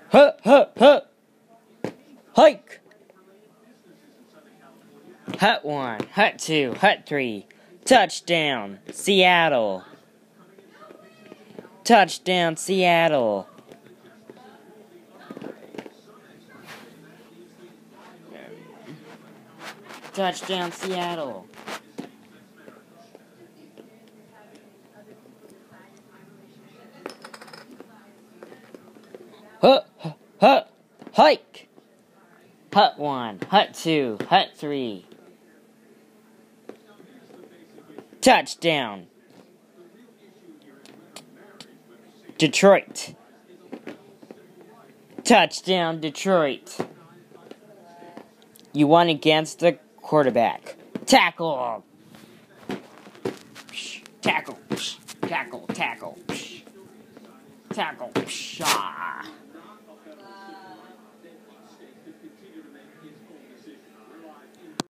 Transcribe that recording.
Hut, hut, hut. Hike. Hut 1, hut 2, hut 3. Touchdown, Seattle. Touchdown, Seattle. Touchdown, Seattle. Hut, hut, hike. Hut 1, hut 2, hut 3. Touchdown, Detroit. Touchdown, Detroit. You won against the quarterback. Tackle. Tackle. Tackle. Tackle. Tackle. Ah.